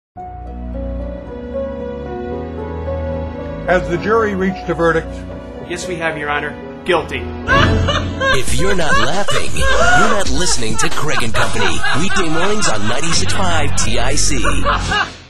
Has the jury reached a verdict? Yes, we have, Your Honor. Guilty. If you're not laughing, you're not listening to Craig and Company. Weekday mornings on 96.5 TIC.